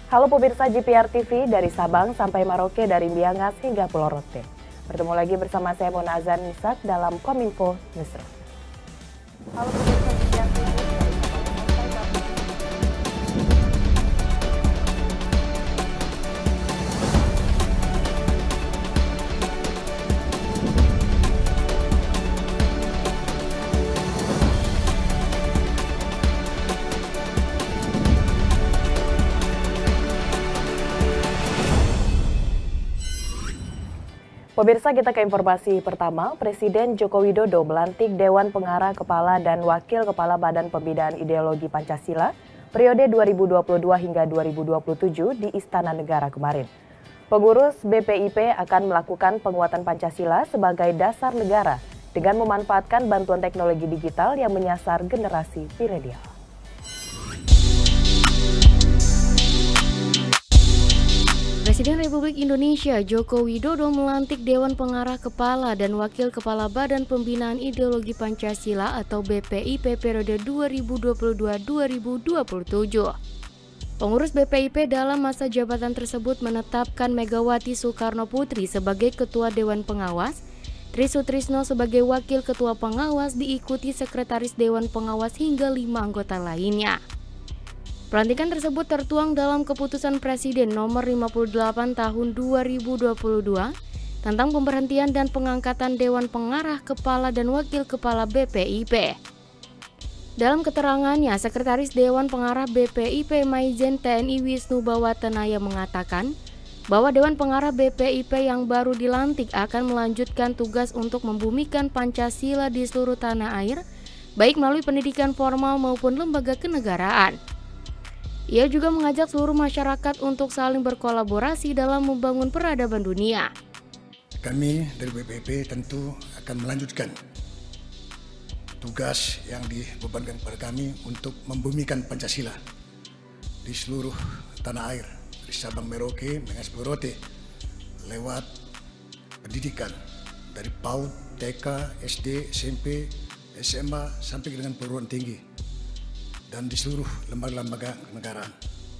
Halo pemirsa GPR TV, dari Sabang sampai Merauke, dari Miangas hingga Pulau Rote. Bertemu lagi bersama saya Mona Azan Nisak dalam Kominfo Newsroom. Halo pemirsa GPR TV, dari Sabang sampai Pemirsa, kita ke informasi pertama. Presiden Joko Widodo melantik Dewan Pengarah Kepala dan Wakil Kepala Badan Pembinaan Ideologi Pancasila periode 2022 hingga 2027 di Istana Negara kemarin. Pengurus BPIP akan melakukan penguatan Pancasila sebagai dasar negara dengan memanfaatkan bantuan teknologi digital yang menyasar generasi milenial. Presiden Republik Indonesia Joko Widodo melantik Dewan Pengarah Kepala dan Wakil Kepala Badan Pembinaan Ideologi Pancasila atau BPIP periode 2022-2027. Pengurus BPIP dalam masa jabatan tersebut menetapkan Megawati Soekarno Putri sebagai Ketua Dewan Pengawas, Tri Sutrisno sebagai Wakil Ketua Pengawas diikuti Sekretaris Dewan Pengawas hingga 5 anggota lainnya. Pelantikan tersebut tertuang dalam Keputusan Presiden Nomor 58 Tahun 2022 tentang pemberhentian dan pengangkatan Dewan Pengarah Kepala dan Wakil Kepala BPIP. Dalam keterangannya, Sekretaris Dewan Pengarah BPIP Maijen TNI Wisnu Bawatanaya mengatakan bahwa Dewan Pengarah BPIP yang baru dilantik akan melanjutkan tugas untuk membumikan Pancasila di seluruh tanah air, baik melalui pendidikan formal maupun lembaga kenegaraan. Ia juga mengajak seluruh masyarakat untuk saling berkolaborasi dalam membangun peradaban dunia. Kami dari BPIP tentu akan melanjutkan tugas yang dibebankan kepada kami untuk membumikan Pancasila di seluruh tanah air, dari Sabang Merauke, Miangas Pulau Rote, lewat pendidikan dari PAUD, TK, SD, SMP, SMA sampai dengan perguruan tinggi, dan di seluruh lembaga-lembaga kenegaraan.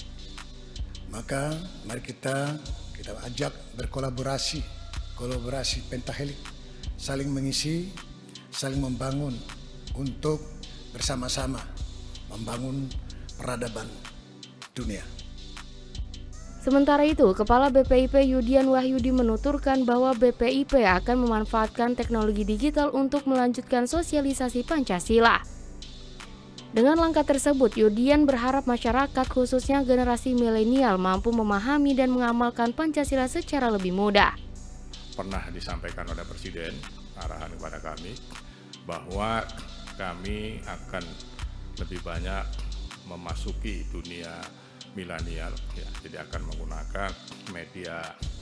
Maka mari kita ajak berkolaborasi, kolaborasi pentahelik, saling mengisi, saling membangun untuk bersama-sama membangun peradaban dunia. Sementara itu, Kepala BPIP Yudian Wahyudi menuturkan bahwa BPIP akan memanfaatkan teknologi digital untuk melanjutkan sosialisasi Pancasila. Dengan langkah tersebut, Yudian berharap masyarakat khususnya generasi milenial mampu memahami dan mengamalkan Pancasila secara lebih mudah. Pernah disampaikan oleh Presiden arahan kepada kami bahwa kami akan lebih banyak memasuki dunia milenial, ya, jadi akan menggunakan media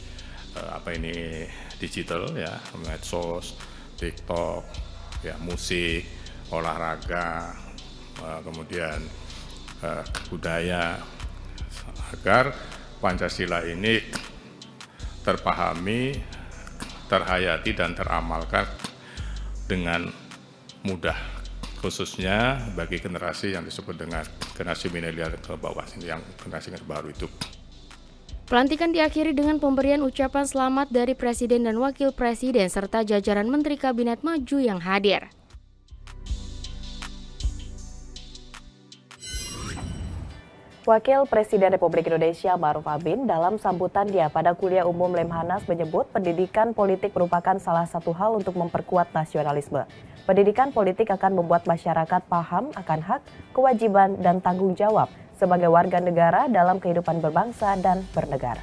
digital, ya, medsos, TikTok, ya, musik, olahraga, kemudian budaya, agar Pancasila ini terpahami, terhayati dan teramalkan dengan mudah, khususnya bagi generasi yang disebut dengan generasi milenial ke bawah, yang generasi baru itu. Pelantikan diakhiri dengan pemberian ucapan selamat dari Presiden dan Wakil Presiden serta jajaran Menteri Kabinet Maju yang hadir. Wakil Presiden Republik Indonesia Ma'ruf Amin dalam sambutannya pada Kuliah Umum Lemhanas menyebut pendidikan politik merupakan salah satu hal untuk memperkuat nasionalisme. Pendidikan politik akan membuat masyarakat paham akan hak, kewajiban, dan tanggung jawab sebagai warga negara dalam kehidupan berbangsa dan bernegara.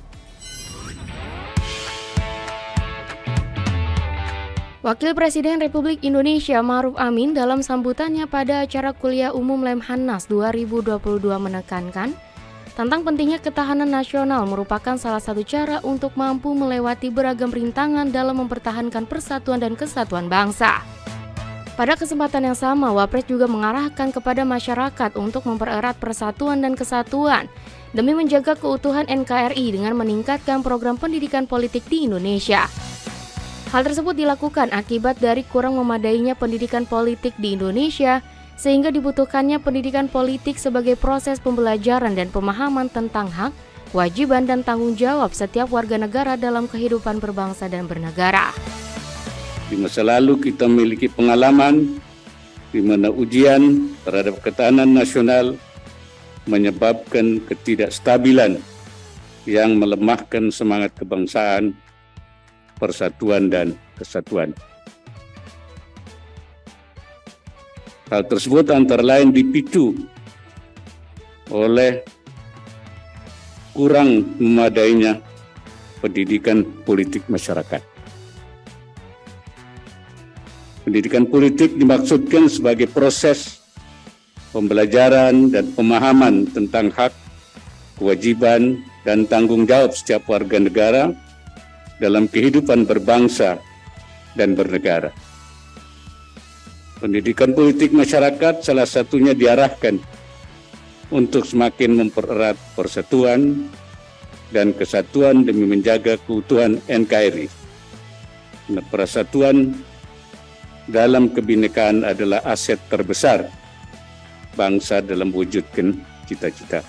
Wakil Presiden Republik Indonesia Ma'ruf Amin dalam sambutannya pada acara Kuliah Umum Lemhanas 2022 menekankan tentang pentingnya ketahanan nasional merupakan salah satu cara untuk mampu melewati beragam rintangan dalam mempertahankan persatuan dan kesatuan bangsa. Pada kesempatan yang sama, Wapres juga mengarahkan kepada masyarakat untuk mempererat persatuan dan kesatuan demi menjaga keutuhan NKRI dengan meningkatkan program pendidikan politik di Indonesia. Hal tersebut dilakukan akibat dari kurang memadainya pendidikan politik di Indonesia sehingga dibutuhkannya pendidikan politik sebagai proses pembelajaran dan pemahaman tentang hak, kewajiban, dan tanggung jawab setiap warga negara dalam kehidupan berbangsa dan bernegara. Di masa lalu kita memiliki pengalaman di mana ujian terhadap ketahanan nasional menyebabkan ketidakstabilan yang melemahkan semangat kebangsaan, persatuan, dan kesatuan. Hal tersebut antara lain dipicu oleh kurang memadainya pendidikan politik masyarakat. Pendidikan politik dimaksudkan sebagai proses pembelajaran dan pemahaman tentang hak, kewajiban, dan tanggung jawab setiap warga negara dalam kehidupan berbangsa dan bernegara. Pendidikan politik masyarakat salah satunya diarahkan untuk semakin mempererat persatuan dan kesatuan demi menjaga keutuhan NKRI. Persatuan dalam kebinekaan adalah aset terbesar bangsa dalam mewujudkan cita-cita.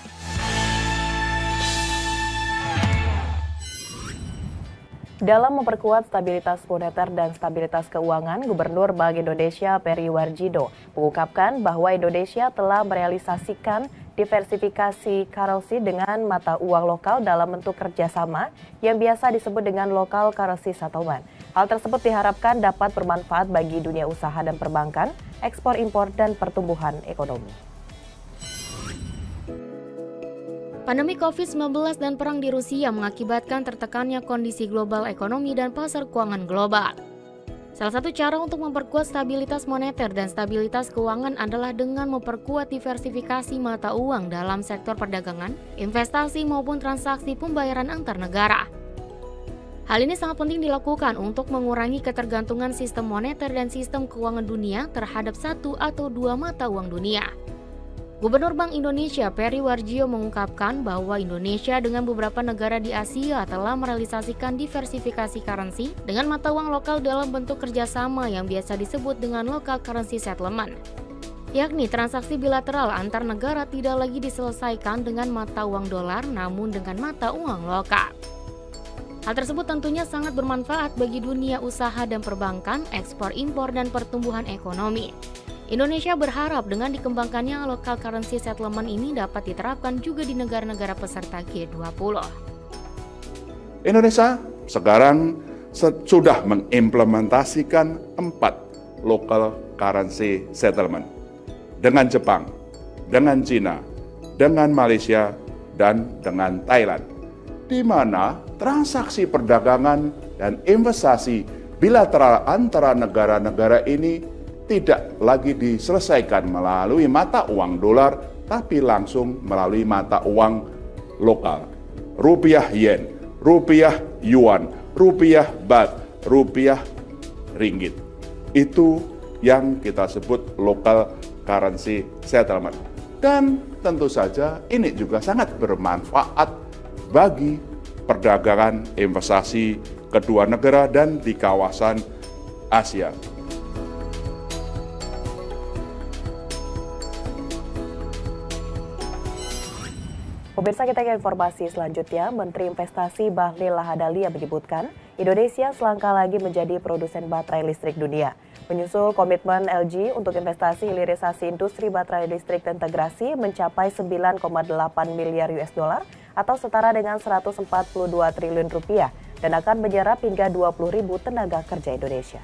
Dalam memperkuat stabilitas moneter dan stabilitas keuangan, Gubernur Bank Indonesia Peri Warjio mengungkapkan bahwa Indonesia telah merealisasikan diversifikasi currency dengan mata uang lokal dalam bentuk kerjasama yang biasa disebut dengan local currency settlement. Hal tersebut diharapkan dapat bermanfaat bagi dunia usaha dan perbankan, ekspor impor, dan pertumbuhan ekonomi. Pandemi COVID-19 dan perang di Rusia mengakibatkan tertekannya kondisi global ekonomi dan pasar keuangan global. Salah satu cara untuk memperkuat stabilitas moneter dan stabilitas keuangan adalah dengan memperkuat diversifikasi mata uang dalam sektor perdagangan, investasi maupun transaksi pembayaran antar negara. Hal ini sangat penting dilakukan untuk mengurangi ketergantungan sistem moneter dan sistem keuangan dunia terhadap satu atau dua mata uang dunia. Gubernur Bank Indonesia Peri Warjio mengungkapkan bahwa Indonesia dengan beberapa negara di Asia telah merealisasikan diversifikasi currency dengan mata uang lokal dalam bentuk kerjasama yang biasa disebut dengan local currency settlement, yakni transaksi bilateral antar negara tidak lagi diselesaikan dengan mata uang dolar namun dengan mata uang lokal. Hal tersebut tentunya sangat bermanfaat bagi dunia usaha dan perbankan, ekspor impor, dan pertumbuhan ekonomi. Indonesia berharap dengan dikembangkannya local currency settlement ini dapat diterapkan juga di negara-negara peserta G20. Indonesia sekarang sudah mengimplementasikan 4 local currency settlement dengan Jepang, dengan Cina, dengan Malaysia, dan dengan Thailand, di mana transaksi perdagangan dan investasi bilateral antara negara-negara ini tidak lagi diselesaikan melalui mata uang dolar, tapi langsung melalui mata uang lokal. Rupiah yen, rupiah yuan, rupiah baht, rupiah ringgit. Itu yang kita sebut local currency settlement. Dan tentu saja ini juga sangat bermanfaat bagi perdagangan investasi kedua negara dan di kawasan Asia. Pemirsa, kita ke informasi selanjutnya. Menteri Investasi Bahlil Lahadalia menyebutkan Indonesia selangkah lagi menjadi produsen baterai listrik dunia. Menyusul komitmen LG untuk investasi hilirisasi industri baterai listrik terintegrasi mencapai 9,8 miliar US dollar atau setara dengan 142 triliun rupiah dan akan menyerap hingga 20.000 tenaga kerja Indonesia.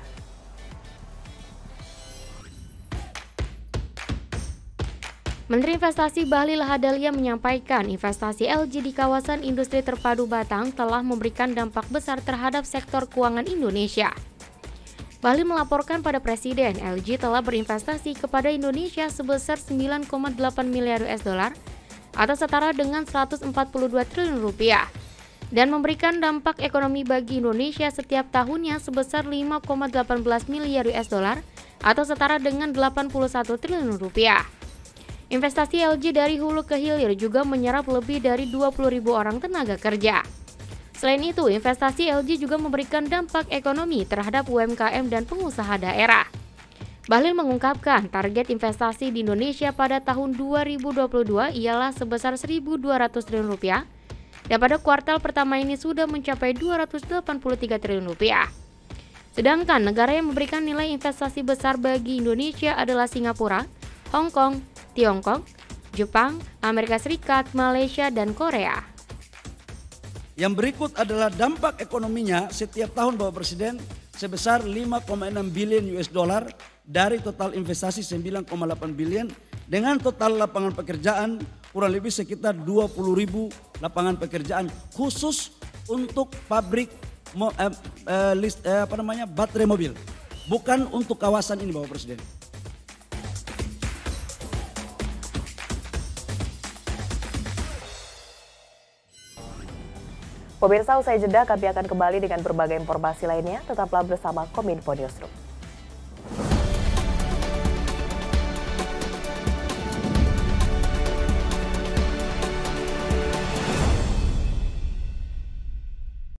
Menteri Investasi Bahlil Lahadalia menyampaikan investasi LG di kawasan industri terpadu Batang telah memberikan dampak besar terhadap sektor keuangan Indonesia. Bahlil melaporkan pada Presiden LG telah berinvestasi kepada Indonesia sebesar 9,8 miliar US dollar atau setara dengan 142 triliun rupiah dan memberikan dampak ekonomi bagi Indonesia setiap tahunnya sebesar 5,18 miliar US dollar atau setara dengan 81 triliun rupiah. Investasi LG dari hulu ke hilir juga menyerap lebih dari 20.000 orang tenaga kerja. Selain itu, investasi LG juga memberikan dampak ekonomi terhadap UMKM dan pengusaha daerah. Bahlil mengungkapkan target investasi di Indonesia pada tahun 2022 ialah sebesar 1.200 triliun rupiah dan pada kuartal pertama ini sudah mencapai 283 triliun rupiah. Sedangkan negara yang memberikan nilai investasi besar bagi Indonesia adalah Singapura, Hong Kong, Tiongkok, Jepang, Amerika Serikat, Malaysia, dan Korea. Yang berikut adalah dampak ekonominya setiap tahun Bapak Presiden sebesar 5,6 billion US dollar dari total investasi 9,8 billion dengan total lapangan pekerjaan kurang lebih sekitar 20.000 lapangan pekerjaan khusus untuk pabrik baterai mobil, bukan untuk kawasan ini Bapak Presiden. Pemirsa, usai jeda kami akan kembali dengan berbagai informasi lainnya. Tetaplah bersama Kominfo Newsroom.